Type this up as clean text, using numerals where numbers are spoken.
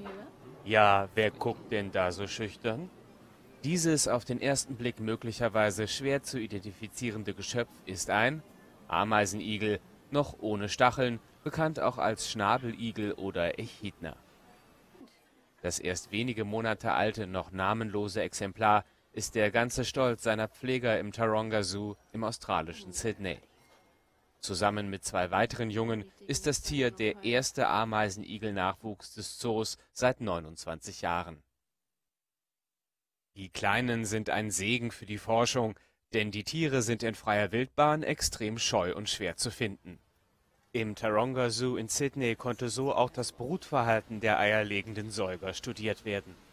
Ja, wer guckt denn da so schüchtern? Dieses auf den ersten Blick möglicherweise schwer zu identifizierende Geschöpf ist ein Ameisenigel, noch ohne Stacheln, bekannt auch als Schnabeligel oder Echidna. Das erst wenige Monate alte, noch namenlose Exemplar ist der ganze Stolz seiner Pfleger im Taronga Zoo im australischen Sydney. Zusammen mit zwei weiteren Jungen ist das Tier der erste Ameisenigel-Nachwuchs des Zoos seit 29 Jahren. Die Kleinen sind ein Segen für die Forschung, denn die Tiere sind in freier Wildbahn extrem scheu und schwer zu finden. Im Taronga Zoo in Sydney konnte so auch das Brutverhalten der eierlegenden Säuger studiert werden.